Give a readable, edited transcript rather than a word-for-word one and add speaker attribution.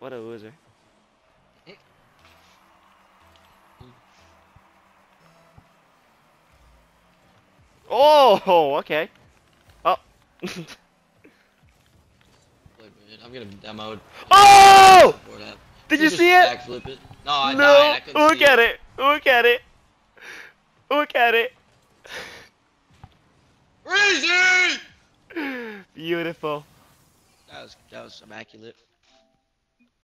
Speaker 1: What a loser. Oh, okay. Oh.
Speaker 2: Wait a minute, I'm gonna demoed.
Speaker 1: Oh! Did you
Speaker 2: Just
Speaker 1: see it?
Speaker 2: backflip it. No, I died.
Speaker 1: No.
Speaker 2: I couldn't
Speaker 1: Look
Speaker 2: see
Speaker 1: at
Speaker 2: it.
Speaker 1: it. Look at it. Look at it.
Speaker 2: BREEZI!
Speaker 1: Beautiful.
Speaker 2: That was immaculate.